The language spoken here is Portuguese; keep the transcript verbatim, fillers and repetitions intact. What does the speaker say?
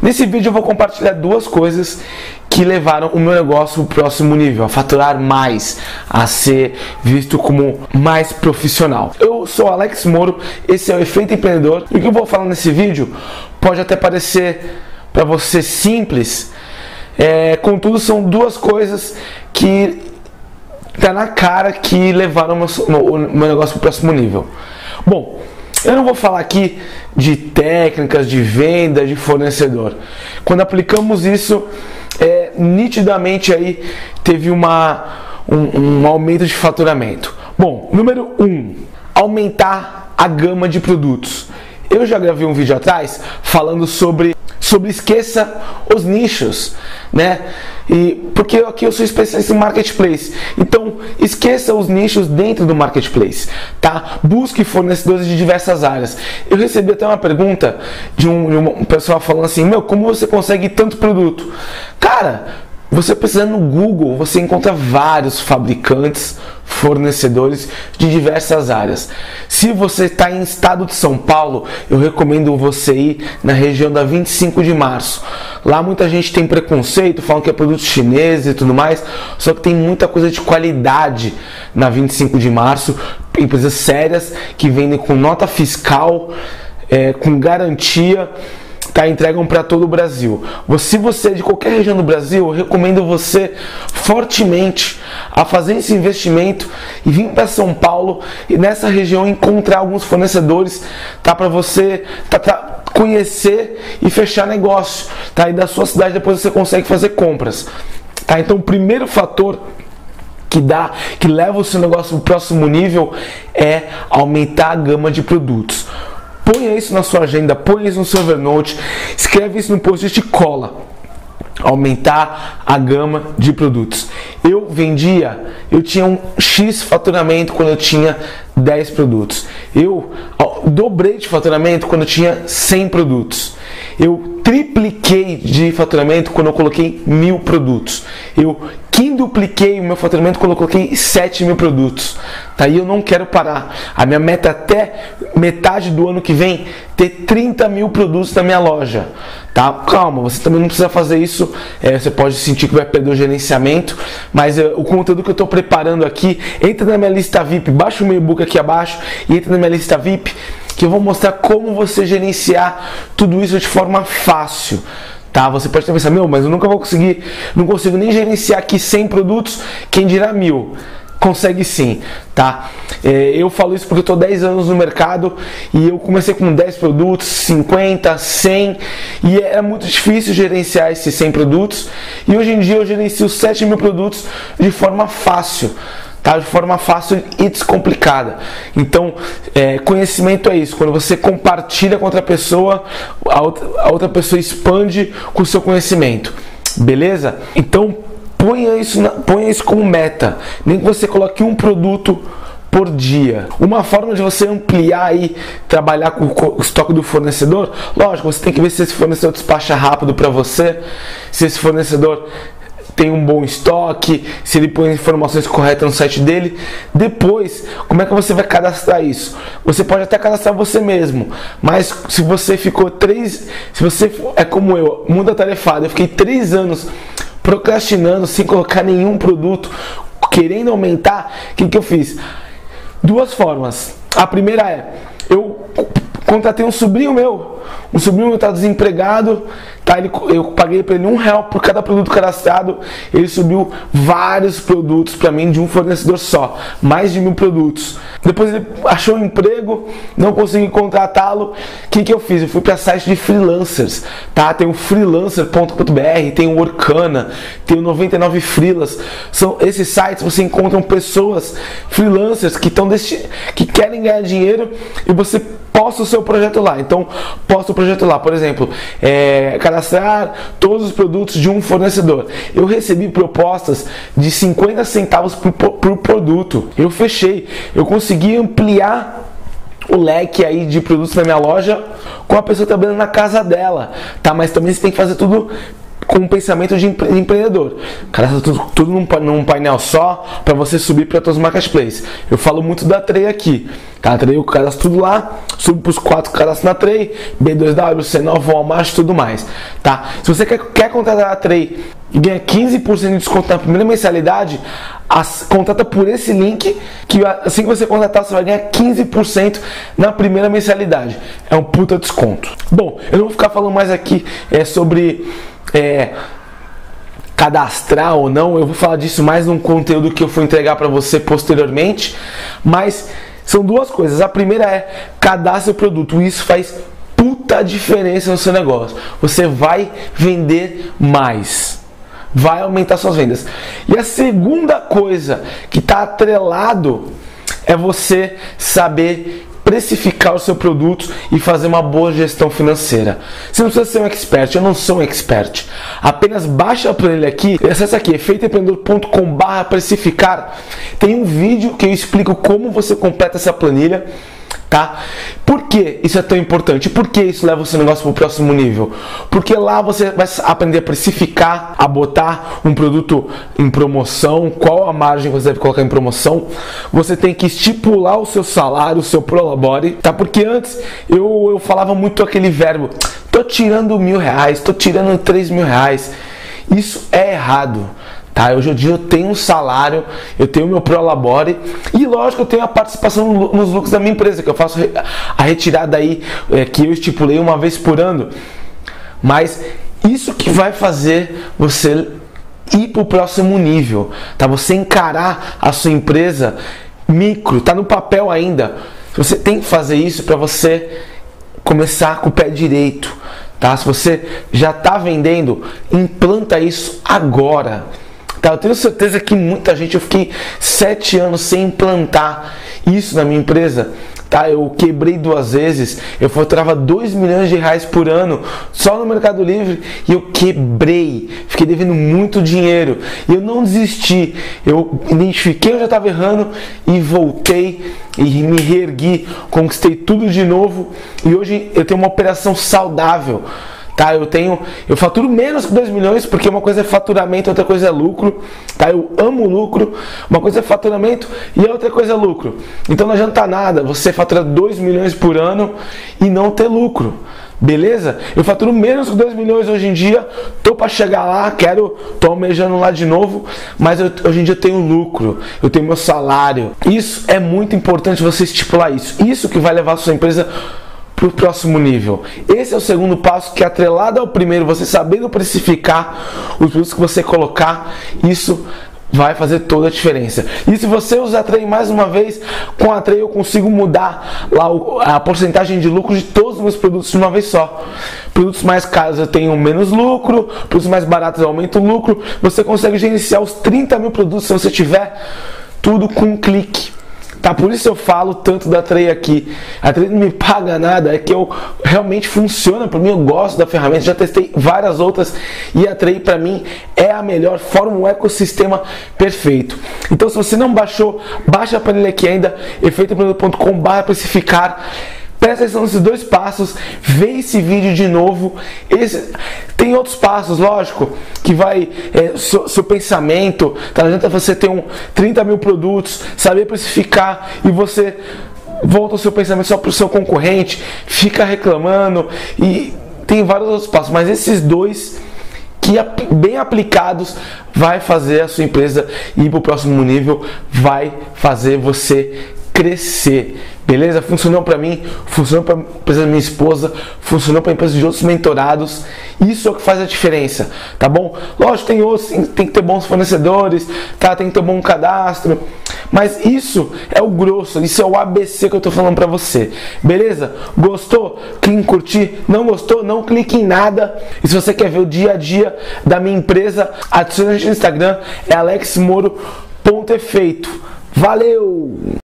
Nesse vídeo eu vou compartilhar duas coisas que levaram o meu negócio para o próximo nível, a faturar mais, a ser visto como mais profissional. Eu sou Alex Moro, esse é o Efeito Empreendedor, e o que eu vou falar nesse vídeo pode até parecer para você simples, é, contudo são duas coisas que tá na cara que levaram o meu, o meu negócio para o próximo nível. Bom, eu não vou falar aqui de técnicas de venda, de fornecedor. Quando aplicamos isso, é, nitidamente aí teve uma, um, um aumento de faturamento. Bom, número um, aumentar a gama de produtos. Eu já gravei um vídeo atrás falando sobre, sobre esqueça os nichos, né? E, porque aqui eu sou especialista em marketplace, então esqueça os nichos dentro do marketplace, tá? Busque fornecedores de diversas áreas. Eu recebi até uma pergunta de um, de um pessoal falando assim: meu, como você consegue tanto produto? Cara, você precisando no Google, você encontra vários fabricantes, fornecedores de diversas áreas. Se você está em estado de São Paulo, eu recomendo você ir na região da vinte e cinco de março. Lá muita gente tem preconceito, falam que é produto chinês e tudo mais, só que tem muita coisa de qualidade na vinte e cinco de março, empresas sérias que vendem com nota fiscal, é, com garantia. Tá, entregam para todo o Brasil. Se você é de qualquer região do Brasil, eu recomendo você fortemente a fazer esse investimento e vir para São Paulo e nessa região encontrar alguns fornecedores, tá, para você tá, tá, conhecer e fechar negócio, tá? E da sua cidade depois você consegue fazer compras, tá? Então o primeiro fator que dá, que leva o seu negócio para o próximo nível é aumentar a gama de produtos. Ponha isso na sua agenda, ponha isso no seu Evernote, escreve isso no post-it e cola. Aumentar a gama de produtos. Eu vendia, eu tinha um X faturamento quando eu tinha dez produtos. Eu dobrei de faturamento quando eu tinha cem produtos. Eu tripliquei de faturamento quando eu coloquei mil produtos. Eu quintupliquei o meu faturamento quando eu coloquei sete mil produtos. Tá? E eu não quero parar. A minha meta até metade do ano que vem ter trinta mil produtos na minha loja. Tá? Calma, você também não precisa fazer isso. É, você pode sentir que vai perder o gerenciamento, mas é, o conteúdo que eu estou preparando aqui, entra na minha lista V I P, baixa o meu e-book aqui abaixo e entra na minha lista V I P, que eu vou mostrar como você gerenciar tudo isso de forma fácil. Tá? Você pode pensar, meu, mas eu nunca vou conseguir, não consigo nem gerenciar aqui cem produtos, quem dirá mil. Consegue sim, tá? É, eu falo isso porque eu estou dez anos no mercado e eu comecei com dez produtos, cinquenta, cem, e era muito difícil gerenciar esses cem produtos, e hoje em dia eu gerencio sete mil produtos de forma fácil, tá? De forma fácil e descomplicada. Então, é, conhecimento é isso. Quando você compartilha com outra pessoa, a outra, a outra pessoa expande com o seu conhecimento. Beleza? Então, ponha isso, na, ponha isso como meta. Nem que você coloque um produto por dia. Uma forma de você ampliar e trabalhar com o estoque do fornecedor, lógico, você tem que ver se esse fornecedor despacha rápido para você, se esse fornecedor tem um bom estoque, se ele põe informações corretas no site dele. Depois, como é que você vai cadastrar isso? Você pode até cadastrar você mesmo, mas se você ficou três, se você é como eu, mundo atarefado, eu fiquei três anos procrastinando, sem colocar nenhum produto, querendo aumentar, o que, que eu fiz? Duas formas. A primeira é, eu contratei um sobrinho meu, um sobrinho meu está desempregado, tá? Ele, eu paguei para ele um real por cada produto cadastrado, ele subiu vários produtos para mim de um fornecedor só, mais de mil produtos. Depois ele achou um emprego, não consegui contratá-lo, o que, que eu fiz? Eu fui para site de freelancers, tá? Tem o freelancer ponto com ponto b r, tem o Workana, tem o noventa e nove Freelas. São esses sites, você encontra pessoas, freelancers que, tão desti- que querem ganhar dinheiro e você posta o seu projeto lá. Então, posta o projeto lá, por exemplo, é, cadastrar todos os produtos de um fornecedor. Eu recebi propostas de cinquenta centavos por, por produto. Eu fechei. Eu consegui ampliar o leque aí de produtos na minha loja com a pessoa trabalhando na casa dela, tá? Mas também você tem que fazer tudo com um pensamento de empre empreendedor. Cadastra tudo, tudo num, num painel só para você subir para todos os marketplaces. Eu falo muito da Tray aqui. Tá, Tray, eu cadastro tudo lá, subo para os quatro cadastros na Tray, B dois W, C nove, Walmart e tudo mais. Tá? Se você quer, quer contratar a Tray e ganha quinze por cento de desconto na primeira mensalidade, as, contrata por esse link, que assim que você contratar, você vai ganhar quinze por cento na primeira mensalidade. É um puta desconto. Bom, eu não vou ficar falando mais aqui é, sobre é, cadastrar ou não, eu vou falar disso mais num conteúdo que eu vou entregar para você posteriormente, mas são duas coisas. A primeira é cadastre o produto, isso faz puta diferença no seu negócio. Você vai vender mais, vai aumentar suas vendas. E a segunda coisa que está atrelado é você saber precificar o seu produto e fazer uma boa gestão financeira. Você não precisa ser um expert, eu não sou um expert. Apenas baixa a planilha aqui, acessa aqui, efeito empreendedor ponto com barra precificar. Tem um vídeo que eu explico como você completa essa planilha. Tá? Por que isso é tão importante? Por que isso leva o seu negócio para o próximo nível? Porque lá você vai aprender a precificar, a botar um produto em promoção, qual a margem você deve colocar em promoção. Você tem que estipular o seu salário, o seu prolabore, tá? Porque antes eu, eu falava muito aquele verbo, tô tirando mil reais, tô tirando três mil reais. Isso é errado. Tá, hoje em dia eu tenho um salário, eu tenho o meu prolabore e lógico eu tenho a participação nos lucros da minha empresa, que eu faço a retirada aí é, que eu estipulei uma vez por ano. Mas isso que vai fazer você ir para o próximo nível, tá? Você encarar a sua empresa micro, tá no papel ainda. Você tem que fazer isso para você começar com o pé direito, tá? Se você já está vendendo, implanta isso agora. Tá, eu tenho certeza que muita gente, eu fiquei sete anos sem implantar isso na minha empresa. Tá, eu quebrei duas vezes, eu faturava dois milhões de reais por ano só no Mercado Livre e eu quebrei, fiquei devendo muito dinheiro e eu não desisti, eu identifiquei onde eu estava errando e voltei e me reergui, conquistei tudo de novo e hoje eu tenho uma operação saudável. Tá, eu tenho, eu faturo menos que dois milhões, porque uma coisa é faturamento, outra coisa é lucro. Tá, eu amo lucro. Uma coisa é faturamento e a outra coisa é lucro. Então não adianta nada você faturar dois milhões por ano e não ter lucro. Beleza? Eu faturo menos que dois milhões hoje em dia, tô para chegar lá, quero, tô almejando lá de novo, mas eu, hoje em dia eu tenho lucro, eu tenho meu salário. Isso é muito importante você estipular isso. Isso que vai levar a sua empresa para o próximo nível. Esse é o segundo passo, que é atrelado ao primeiro, você sabendo precificar os produtos que você colocar, isso vai fazer toda a diferença. E se você usar a Tray mais uma vez, com a Tray eu consigo mudar lá a porcentagem de lucro de todos os meus produtos de uma vez só. Produtos mais caros eu tenho menos lucro, produtos mais baratos eu aumento o lucro. Você consegue gerenciar os trinta mil produtos se você tiver tudo com um clique. Tá, por isso eu falo tanto da Tray aqui. A Tray não me paga nada, é que eu realmente funciona para mim, eu gosto da ferramenta, já testei várias outras e a Tray para mim é a melhor, forma um ecossistema perfeito. Então se você não baixou, baixa a planilha aqui ainda, efeito empreendedor ponto com barra precificar. Presta atenção nesses dois passos, vê esse vídeo de novo. Esse, tem outros passos, lógico, que vai, é, seu, seu pensamento, tá? Não adianta você ter um trinta mil produtos, saber precificar e você volta o seu pensamento só para o seu concorrente, fica reclamando e tem vários outros passos, mas esses dois que bem aplicados vai fazer a sua empresa ir para o próximo nível, vai fazer você crescer, beleza? Funcionou para mim, funcionou para a empresa da minha esposa, funcionou para a empresa de outros mentorados. Isso é o que faz a diferença, tá bom? Lógico, tem outros, tem que ter bons fornecedores, tá? Tem que ter um bom cadastro, mas isso é o grosso, isso é o A B C que eu tô falando para você, beleza? Gostou? Clique em curtir. Não gostou? Não clique em nada. E se você quer ver o dia a dia da minha empresa, adicione a gente no Instagram, é alex moro ponto efeito. Valeu!